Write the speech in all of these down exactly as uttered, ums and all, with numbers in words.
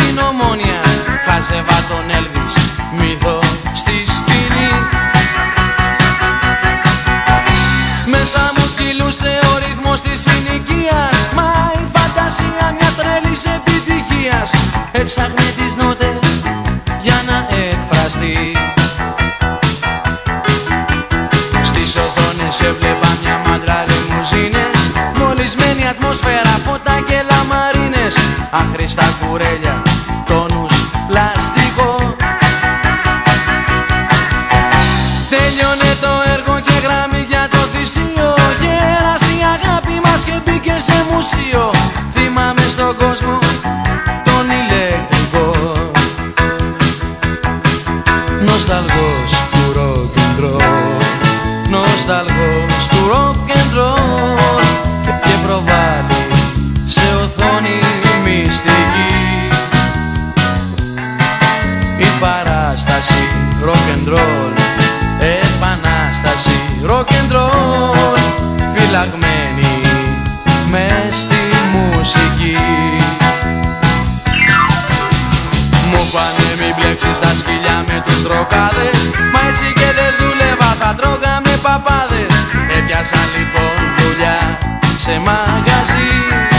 στην Ομόνια, χάζευα τον Έλβις, μύθο στη σκηνή. Μέσα μου κυλούσε ο ρυθμός της συνοικίας, μα η φαντασία μιας τρέλης επιτυχίας έψαχνε τις νότες για να εκφραστεί. Στις οθόνες έβλεπα μια μάντρα λιμουζίνες, μολυσμένη ατμόσφαιρα, φώτα και λαμαρίνες, άχρηστα κουρέλια, τόνους, πλαστικό. Τέλειωνε το έργο και γράμμη για το θυσίο, γέρασε η αγάπη μας και μπήκε σε μουσείο. Θυμάμαι στον κόσμο τον ηλεκτρικό, νοσταλγός του rock and roll, νοσταλγός του rock and roll, και προβάλλει σε οθόνη μυστική η παράσταση rock and roll, επανάσταση rock and roll, φυλαγμένη μες στη μουσική. Μου πάνε μη μπλέξεις στα σκυλιά με τους ροκάδες, μα έτσι και δεν δούλευα, θα τρώγαμε παπάδες. Έπιασα λοιπόν δουλειά σε μαγαζί,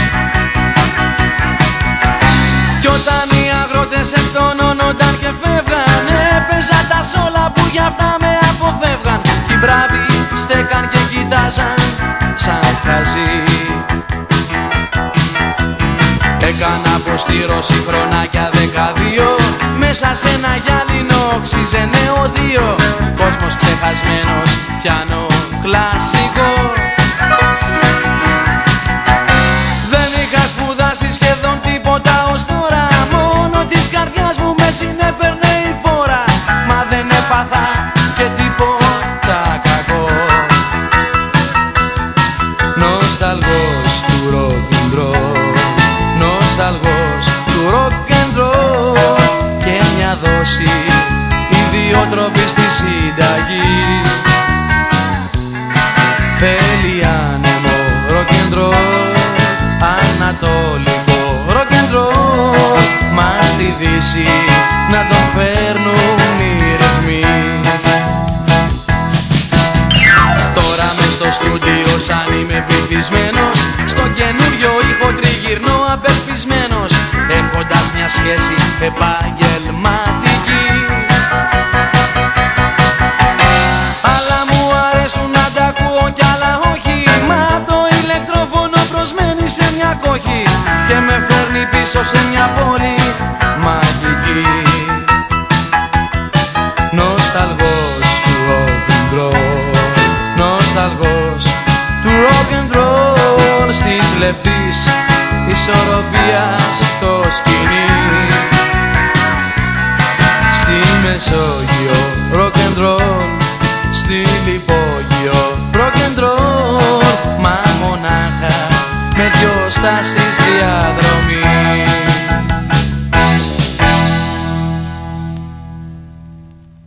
κι όταν οι αγρότες εκτονώνονταν και φεύγαν, έπαιζα τα σόλα που για αυτά με αποφεύγαν. Κι οι μπράβοι στέκαν και κοιτάζαν σαν χαζί. Έκανα αποστήρωση χρονάκια δεκαδύο, μέσα σε ένα γυάλινο οξύζε νεοδύο. Κόσμος ξεχασμένος, πιάνο κλασικό. Δεν είχα σπουδάσει σχεδόν τίποτα ως τώρα, μόνο της καρδιάς μου με συνέπαιρνε η φόρα. Μα δεν έπαθα και τίποτα κακό. Νοσταλγός του rock and roll, νοσταλγός του rock and roll, και μια δόση ιδιότροπη στη συνταγή. Θέλει άνεμο rock and roll, ανατολικό rock and roll, μα στη Δύση να τον φέρνουν οι ρυθμοί. Τώρα μες στο στούντιο σαν είμαι βυθισμένος, στο καινούριο ήχο τριγυρνώ απελπισμένος, έχοντας μια σχέση επαγγελματική. Άλλα μου αρέσουν να τα ακούω κι άλλα όχι, μα το ηλεκτροφόνο προσμένει σε μια κόχη και με φέρνει πίσω σε μια πόλη μαγική. Νοσταλγός του rock and roll, νοσταλγός του rock and roll, στις λεπτής ισορροπίας το σκηνή. Στη Μεσόγειο rock and roll, στη Λιπόγειο rock and roll, μα μονάχα με δυο στάσεις διαδρομή.